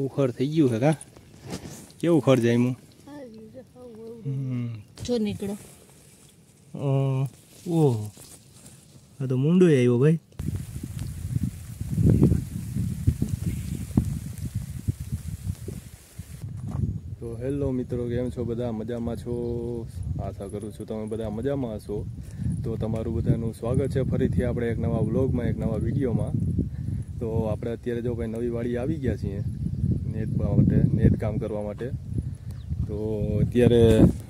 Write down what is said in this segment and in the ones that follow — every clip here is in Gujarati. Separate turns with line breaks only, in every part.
ખર થઈ ગયું છે કા કેવું ખર જાય હું
જો નીકળો
ઓહ આ તો મુંડો આવ્યો ભાઈ તો હેલો મિત્રો કેમ છો બધા મજામાં છો આશા કરું છું તમે બધા મજામાં હશો તો તમારું બધાનું સ્વાગત છે ફરીથી આપણે એક નવા વ્લોગમાં એક નવા વિડીયોમાં તો આપણે અત્યારે જો ભાઈ નવી વાડી આવી ગયા છીએ નેટ કામ કરવા માટે તો અત્યારે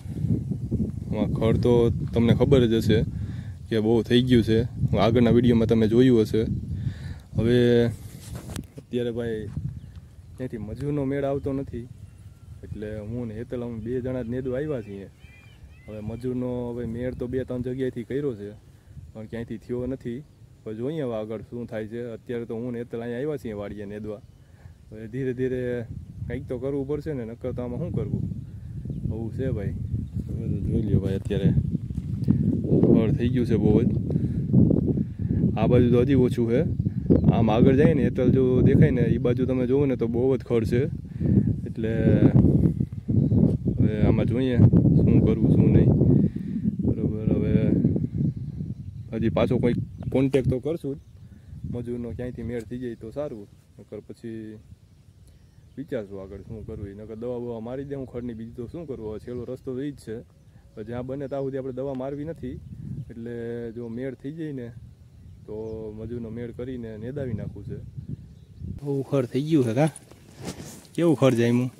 ખડ તો તમને ખબર જ હશે કે બહુ થઈ ગયું છે આગળના વિડીયોમાં તમે જોયું હશે હવે અત્યારે ભાઈ ત્યાંથી મજૂરનો મેળ આવતો નથી એટલે હું ને હેતલ અમે બે જણા જ નેદવા આવ્યા છીએ હવે મજૂરનો હવે મેળ તો 2-3 જગ્યાએથી કર્યો છે પણ ક્યાંયથી થયો નથી હવે જોઈએ હવે આગળ શું થાય છે અત્યારે તો હું ને હેતલ અહીંયા આવ્યા છીએ વાડીએ નેદવા હવે ધીરે ધીરે કંઈક તો કરવું પડશે ને નકર તો આમાં શું કરવું બહુ છે ભાઈ જોઈ લ્યો ભાઈ અત્યારે ખડ થઈ ગયું છે બહુ જ આ બાજુ તો હજી ઓછું છે આમ આગળ જાય ને હેતલ જો દેખાય ને એ બાજુ તમે જુઓ ને તો બહુ જ ખડ છે એટલે હવે આમાં જોઈએ શું કરવું શું નહીં બરાબર હવે હજી પાછો કોઈ કોન્ટેક તો કરશું જ મજૂરનો ક્યાંયથી મેળ થઈ જાય તો સારું નકર પછી વિચારશું આગળ શું કરવું નકર દવા બવા મારી દે હું ખડની બીજી તો શું કરવું હવે છેલ્લો રસ્તો તો એ જ છે જ્યાં બને ત્યાં સુધી આપણે દવા મારવી નથી એટલે જો મેળ થઈ જાય ને તો મજૂરનો મેળ કરીને નેદાવી નાખવું છે બહુ ખડ થઈ ગયું છે કા કેવું ખડ જાય હું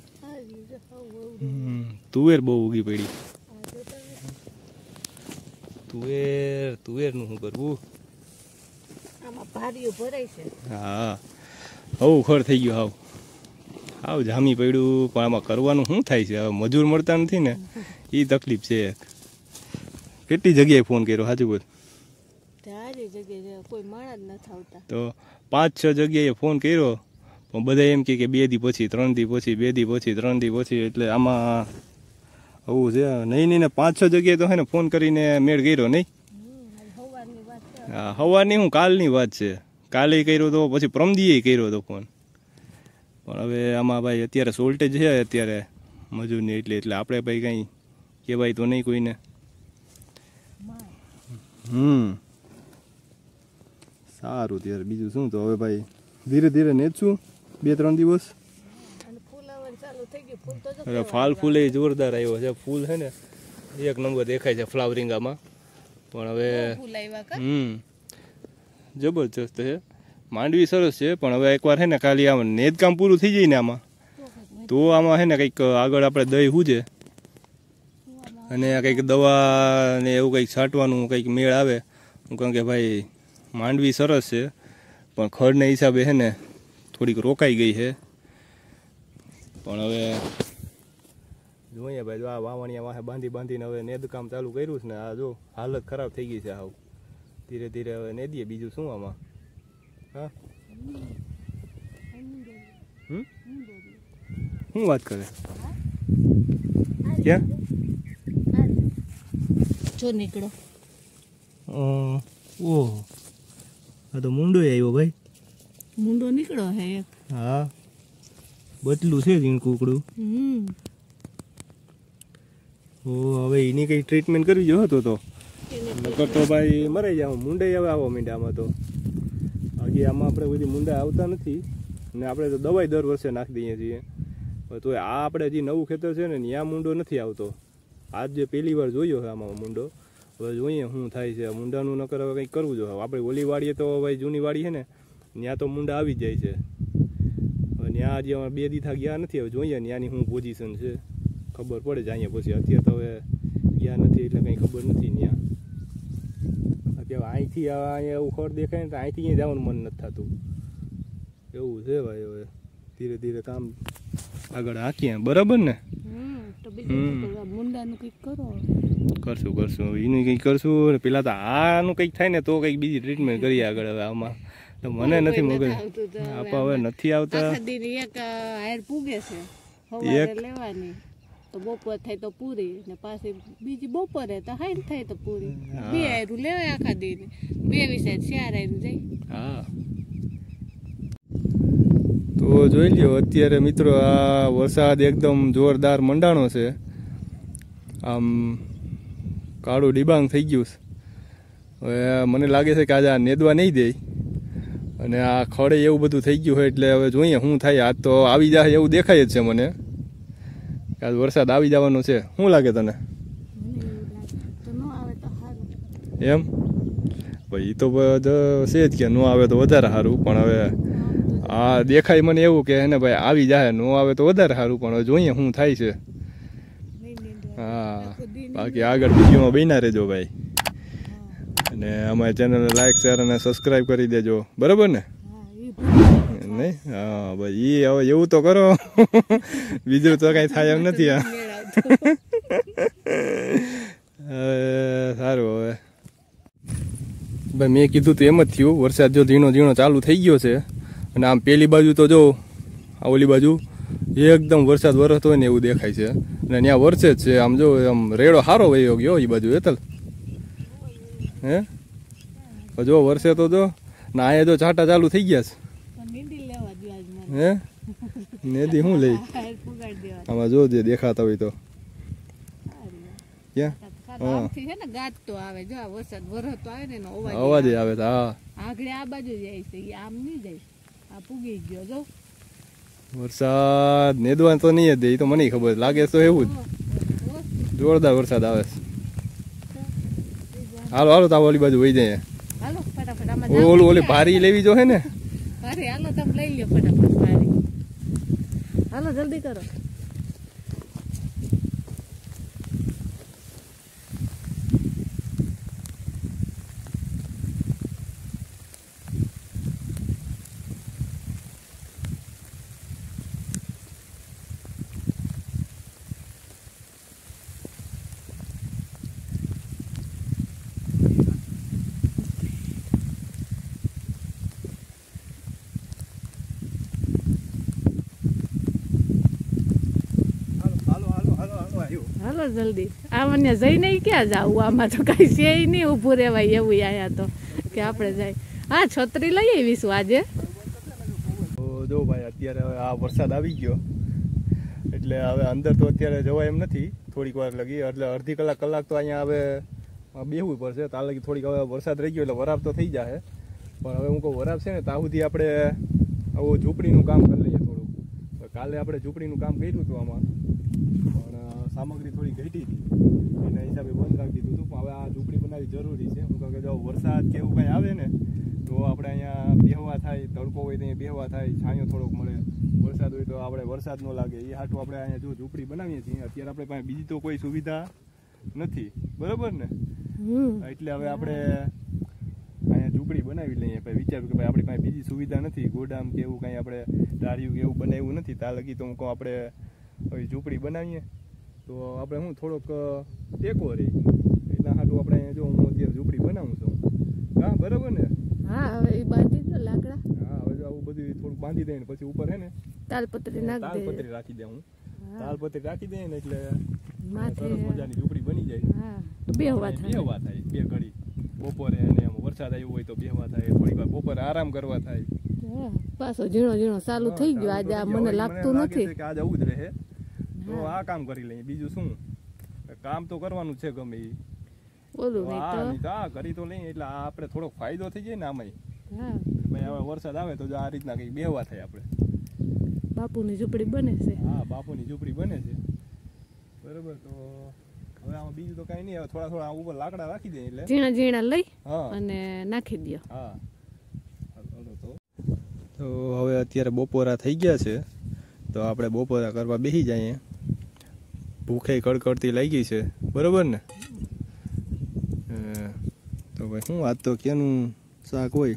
તુવેર બહુ ઉગી પડી તુવેરનું શું કરવું હા બહુ ખડ થઈ ગયું હાવ જામી પડ્યું પણ આમાં કરવાનું શું થાય છે હવે મજૂર મળતા નથી ને એ તકલીફ છે કેટલી જગ્યાએ ફોન કર્યો સાચું બોલ તો 5-6 જગ્યાએ ફોન કર્યો પણ બધા એમ કે 2 દી પછી 3 દી પછી 2 દી પછી 3 દી પછી એટલે આમાં આવું છે નહીં 5-6 જગ્યાએ તો હે ને ફોન કરીને મેળ કર્યો નહીં હા સવારની હું કાલની વાત છે કાલે કર્યો તો પછી પ્રમદીએ કર્યો હતો ફોન પણ હવે આમાં ભાઈ અત્યારે શોર્ટેજ છે અત્યારે મજૂરની એટલે આપણે ભાઈ કંઈ કહેવાય તો નહીં કોઈને સારું ત્યારે બીજું શું તો હવે ભાઈ ધીરે ધીરે નેચશું 2-3 દિવસ ફાલ ફૂલ એ જોરદાર આવ્યો છે ફૂલ છે ને 1 નંબર દેખાય છે ફ્લાવરિંગ આમાં પણ હવે જબરજસ્ત છે માંડવી સરસ છે પણ હવે એકવાર છે ને ખાલી આમ નેદકામ પૂરું થઈ જાય ને આમાં તો આમાં છે ને કંઈક આગળ આપણે દહીં હુજે અને કંઈક દવા ને એવું કંઈક છાંટવાનું કંઈક મેળ આવે હું કહું કે ભાઈ માંડવી સરસ છે પણ ખડના હિસાબે છે ને થોડીક રોકાઈ ગઈ છે પણ હવે જોઈએ ભાઈ જો આ વાવણિયા વાહે બાંધીને હવે નેદકામ ચાલુ કર્યું છે ને આ જો હાલત ખરાબ થઈ ગઈ છે હાવ ધીરે ધીરે હવે નેદીએ બીજું શું આમાં હા શું વાત કરે ક્યાં
જો નીકળો
ઓહ આ તો મુંડો આવ્યો ભાઈ
મુંડો નીકળો હે એક
હા બદલું છે જીણ કુકડું ઓ હવે એની કઈ ટ્રીટમેન્ટ કરવી જો હતો તો નકર તો ભાઈ મરાઈ જાવ મુંડે હવે આવવા માંડ્યા આમાં તો બાકી આમાં આપણે બધી મુંડા આવતા નથી ને આપણે તો દવાઈ દર વર્ષે નાખી દઈએ છીએ તો આ આપણે જે નવું ખેતર છે ને ત્યાં મુંડો નથી આવતો આજ જે પહેલી વાર જોયો છે આમાં મુંડો હવે જોઈએ શું થાય છે મુંડાનું નકર હવે કંઈક કરવું જોઈએ આપણે ઓલી વાડીએ તો ભાઈ જૂની વાડી છે ને ત્યાં તો મુંડા આવી જાય છે હવે ત્યાં હજી અમારે 2 દી થા ગયા નથી હવે જોઈએ ત્યાંની શું પોઝિશન છે ખબર પડે છે અહીંયા પછી અત્યારે તો હવે ગયા નથી એટલે કંઈ ખબર નથી ત્યાં અત્યારે અહીંથી અહીંયા એવું ખડ દેખાય ને તો અહીંથી અહીંયા જવાનું મન નથી થતું એવું છે ભાઈ હવે ધીરે ધીરે કામ આગળ હાંકીએ બરાબર ને કરશું એનું કંઈક કરશું પેલા તો આનું કંઈક થાય ને તો કંઈક બીજી ટ્રીટમેન્ટ કરીએ આગળ હવે આમાં તો મને નથી મગજ આપા હવે નથી આવતા
લેવાની તો બપોર થાય તો પૂરી ને પાછી બીજી બપોરે તો હાઈ થાય તો પૂરી 2 આયરું લેવાય આખા દી 2 વિશે 4 આયરું જાય
હા તો તો જોઈ લ્યો અત્યારે મિત્રો આ વરસાદ એકદમ જોરદાર મંડાણો છે, આમ કાળું ડિબાંગ થઈ ગયું છે. હવે મને લાગે છે કે આજે આ નેદવા નહીં દે, અને આ ખડે એવું બધું થઈ ગયું હોય એટલે હવે જોઈએ શું થાય. આજ તો આવી જાય એવું દેખાય જ છે મને, આજ વરસાદ આવી જવાનો છે. શું લાગે તને? એમ ભાઈ તો છે જ કે ન આવે તો વધારે સારું, પણ હવે આ દેખાય મને એવું કે એને ભાઈ આવી જાય, ન આવે તો વધારે સારું, પણ હવે જોઈએ શું થાય છે. હા, બાકી આગળ વિડીયોમાં બન્યા રહેજો ભાઈ, અને અમારી ચેનલને લાઈક શેર અને સબસ્ક્રાઈબ કરી દેજો, બરાબર ને? નહીં? હા ભાઈ, એ હવે એવું તો કરો, બીજું તો કઈ થાય એમ નથી. સારું, હવે ભાઈ મેં કીધું તો એમ જ થયું. વરસાદ જો ઝીણો ઝીણો ચાલુ થઈ ગયો છે, અને આમ પેલી બાજુ તો જો આ ઓલી બાજુ એકદમ વરસાદ વરસતો હોય ને એવું દેખાય છે, અને ત્યાં વરસે જ છે. આમ જો આમ રેડો સારો વયો ગયો એ બાજુ. હેતલ હે જો વરસે તો જો ના, અહીંયા જો છાંટા ચાલુ થઈ ગયા છે. હે નેદી શું લઈ આમાં જો જે દેખાતા હોય તો ક્યાં અવાજ આવે. હા, વરસાદ નેદવા તો નહીં દે, એ તો મને ખબર લાગે તો એવું જ. જોરદાર વરસાદ આવે છે. હાલો હાલો, તાવ ઓલી બાજુ વહી જાય. ઓલું ઓલી ભારી લેવી જો હે ને.
હાલો તમે લઈ લ્યો ફટાફટ ભારી. હાલો જલ્દી કરો. હાલો જલ્દી. આમને જઈને ક્યાં જાવું? આમાં તો કઈ છે નહીં ઊભું રહેવાય એવું. આયા તો કે આપણે જાય. હા, છત્રી લઈ આવીશું આજે.
જો ભાઈ અત્યારે હવે આ વરસાદ આવી ગયો એટલે હવે અંદર તો અત્યારે જવાય એમ નથી. થોડીક વાર લગી એટલે અડધી કલાક તો અહીંયા હવે બેહવું પડશે. ત્યાં લગી થોડીક હવે વરસાદ રહી ગયો એટલે વરાપ તો થઈ જાય, પણ હવે હું કહું વરાપ છે ને ત્યાં સુધી આપણે આવું ઝૂંપડીનું કામ કરી લઈએ થોડુંક. કાલે આપણે ઝૂંપડીનું કામ કર્યું હતું આમાં, પણ સામગ્રી થોડી ઘટી હતી એના હિસાબે બંધ રાખી દીધું હતું. પણ હવે આ ઝૂંપડી બનાવવી જરૂરી છે. હું કહું કે જો વરસાદ કે એવું કંઈ આવે ને તો આપણે અહીંયા બેહવા થાય, તડકો હોય તો અહીંયા બેહવા થાય, છાંયો થોડોક મળે. વરસાદ હોય તો આપણે વરસાદ ન લાગે એ હાટું આપણે અહીંયા જો ઝૂંપડી બનાવીએ છીએ. અત્યારે આપણે પાસે બીજી તો કોઈ સુવિધા નથી, બરોબર ને? એટલે હવે આપણે અહીંયા ઝૂંપડી બનાવી લઈએ. પછી વિચાર્યું કે ભાઈ આપણી પાસે બીજી સુવિધા નથી, ગોડામ કે એવું કાંઈ આપણે ધાર્યું કે એવું બનાવ્યું નથી. ત્યાં લગી તો હું કહું આપણે હવે ઝૂંપડી બનાવીએ તો આપણે હું થોડોક ટેકો રહી. એટલા હાટું આપણે અહીંયા જો હું અત્યારે ઝૂંપડી બનાવું છું. હા બરાબર ને?
હા, હવે એ બાંધી દો લાકડા.
હા, હવે આવું બધું થોડુંક બાંધી દઈએ પછી ઉપર હે ને
તાલપત્રી નાખી દે.
તાલપત્રી રાખી દે. હું તાલપત્રી રાખી દઈએ ને એટલે સરસ મજાની ઝૂંપડી બની જાય.
હા, બેહવા થાય
બે ઘડી બપોરે, અને એમ વરસાદ આવ્યો હોય તો બેહવા થાય, થોડીક વાર બપોરે આરામ કરવા થાય.
પાછો ઝીણો ઝીણો ચાલુ થઈ ગયો આજે. આ મને લાગતું નથી
કે આજે આવું જ રહે, તો આ કામ કરી લઈએ. બીજું શું કામ તો કરવાનું છે ગમે એ.
ઓલું
કરી તો લઈએ એટલે આપણે થોડોક ફાયદો થઈ જાય ને આમાં. ભાઈ હવે વરસાદ આવે તો આ રીતના કઈ બેહવા થાય આપણે.
બાપુની ઝૂંપડી બને છે.
હા, બાપુની ઝૂંપડી બને છે, બરોબર. તો હવે આમાં બીજું તો કઈ નહીં. હવે થોડા ઉપર લાકડા રાખી દઈએ એટલે
ઝીણા ઝીણા લઈ અને નાખી દો.
હા, તો હવે અત્યારે બપોરા થઈ ગયા છે, તો આપણે બપોરા કરવા બેસી જઈએ. ભૂખે કડકડતી લાગી છે, બરોબર ને? તો ભાઈ શું આજ તો કેનું શાક હોય?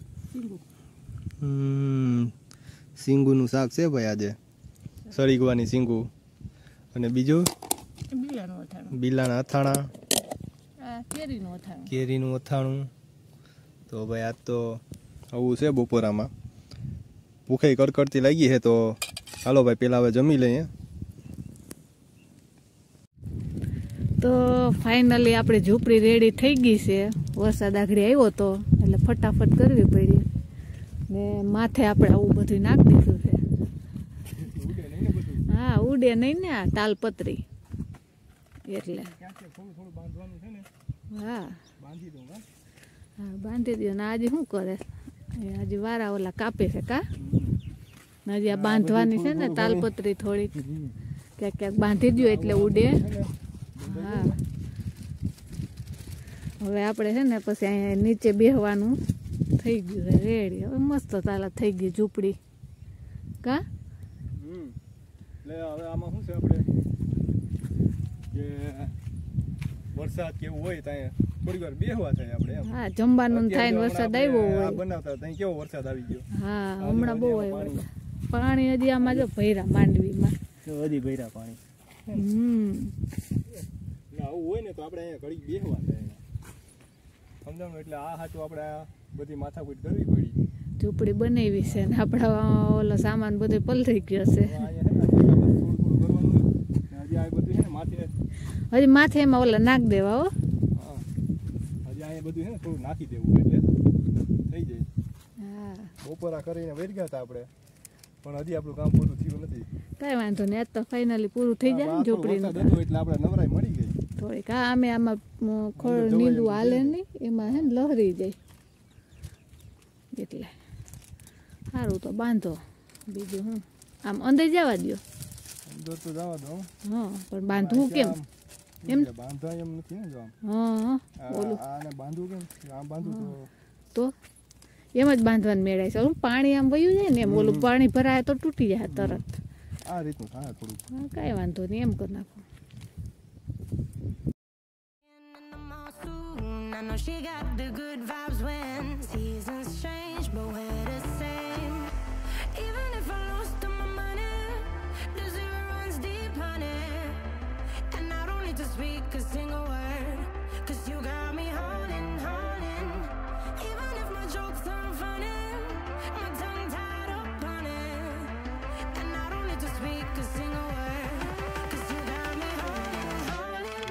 સિંગુનું શાક છે ભાઈ આજે, સળીગવાની સિંગુ, અને બીજું બીલાના અથાણા, કેરીનું અથાણું. તો ભાઈ આજ તો આવું છે બપોરામાં. ભૂખે કડકડતી લાગી છે, તો હાલો ભાઈ પેલા હવે જમી લઈએ.
તો ફાઇનલી આપણે ઝૂંપડી રેડી થઈ ગઈ છે. વરસાદ આગળ આવ્યો તો એટલે ફટાફટ કરવી પડી, ને માથે આપણે આવું બધું નાખી દીધું છે. ઉડે નહીં ને આ તાલપત્રી એટલે
થોડું બાંધવાનું છે ને,
હા
બાંધી દઉં.
હા બાંધી દો ને આજે શું કરે આજે વારા ઓલા કાપે છે કા હજી આ બાંધવાની છે ને તાલપત્રી થોડીક ક્યાંક ક્યાંક બાંધી દો એટલે ઉડે. હા હવે આપણે છે ને પછી અહીંયા નીચે બેસવાનું થઈ ગયું છે રેડી. હવે મસ્ત તાલા થઈ ગઈ ઝૂંપડી કા.
એટલે હવે આમાં શું છે આપણે કે વરસાદ કેવું હોય ત્યાં થોડી વાર બેહવા થાય આપણે એમ.
હા જમવાનું થાય ને વરસાદ આવ્યો હોય
બનાવતા ત્યાં કેવો વરસાદ આવી ગયો.
હા હમણાં બહુ આવ્યો પાણી હજી આમાં જો ભૈરા માંડવીમાં
હજી ભૈરા પાણી. આવું હોય ને તો આપણે અહીંયા ઘડી બેહવા થાય સમજાણું. એટલે આ સાચું આપણે બધી માથાકૂટ કરવી પડી.
ઝૂંપડી બનાવી છે ને આપણા ઓલો સામાન બધો પલળી ગયો છે. હજી માથે એમાં ઓલા નાખ દેવા હો.
હજી અહીંયા બધું છે ને થોડું નાખી દેવું એટલે થઈ જાય.
હા
બપોરા કરીને વહી ગયા હતા આપણે પણ હજી આપણું કામ પૂરું થયું નથી.
કઈ વાંધો નહીં આજ તો ફાઇનલી પૂરું થઈ જાય ને ઝૂંપડીનું
એટલે આપણે નવરાઈ મળી ગઈ
થોડીક. હા અમે આમાં ખોળ નીંદું હાલે નહીં એમાં છે ને લહરી જાય એટલે સારું તો બાંધો. બીજું હું આમ અંદર જવા દો.
અંદર તો જવા દો.
હા પણ બાંધવું કેમ એમ
બાંધવા એમ નથી ને જો
હા ઓલું
આને બાંધવું કેમ આમ બાંધવું
તો એમ જ બાંધવાનું મેળાય છે. ઓલું પાણી આમ વયું જાય ને એમ ઓલું પાણી ભરાય તો તૂટી જાય તરત.
આ રીતનું થાય થોડુંક.
હા કાંઈ વાંધો નહીં એમ કરી નાખો.
I know she got the good vibes when seasons change, but we're the same. Even if I lost all my money, the zero runs deep, honey. And I don't need to speak a single word, 'cause you got me holding, holding. Even if my jokes aren't funny, my tongue tied up on it. And I don't need to speak a single word, 'cause you got me holding, holding.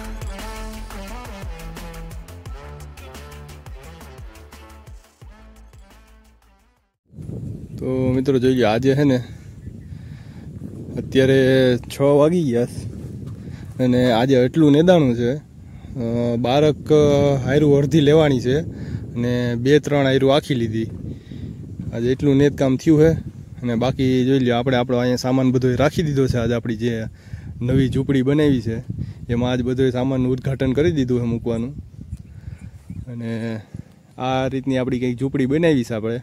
તો મિત્રો જોઈ લો આજે છે ને અત્યારે 6 વાગી ગયા અને આજે એટલું નેદાણું છે. બારક હાયરું અડધી લેવાની છે અને 2-3 હાયરું આખી લીધી. આજે એટલું નેદકામ થયું છે અને બાકી જોઈ લો આપણે આપણો અહીંયા સામાન બધો રાખી દીધો છે. આજે આપણી જે નવી ઝૂંપડી બનાવી છે એમાં આજ બધો સામાનનું ઉદ્ઘાટન કરી દીધું છે મૂકવાનું. અને આ રીતની આપણી કંઈક ઝૂંપડી બનાવી છે આપણે.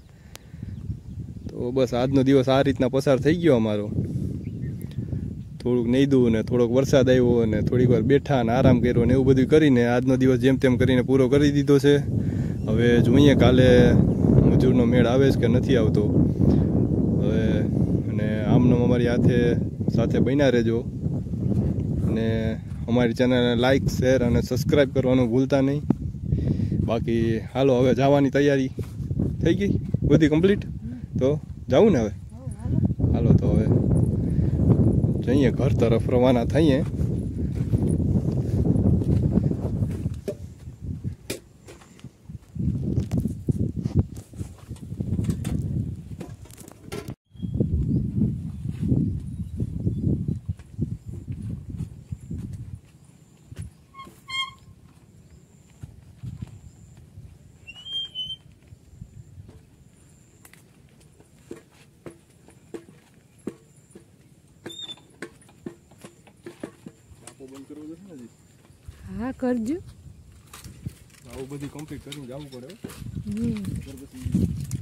તો બસ આજનો દિવસ આ રીતના પસાર થઈ ગયો અમારો. થોડુંક નહીદું ને થોડોક વરસાદ આવ્યો અને થોડીક વાર બેઠા અને આરામ કર્યો ને એવું બધું કરીને આજનો દિવસ જેમ તેમ કરીને પૂરો કરી દીધો છે. હવે જોઈએ કાલે મજૂરનો મેળ આવે છે કે નથી આવતો. હવે અને આમનો અમારી સાથે બન્યા રહેજો અને અમારી ચેનલને લાઈક શેર અને સબસ્ક્રાઈબ કરવાનું ભૂલતા નહીં. બાકી હાલો હવે જવાની તૈયારી થઈ ગઈ બધી કમ્પ્લીટ. તો જાવું ને હવે હાલો તો હવે જઈએ ઘર તરફ રવાના થઈએ. બંધ કરવું જશે ને
હા કરજો.
આવું બધી કમ્પ્લીટ કરીને જવું પડે.
હમ
પછી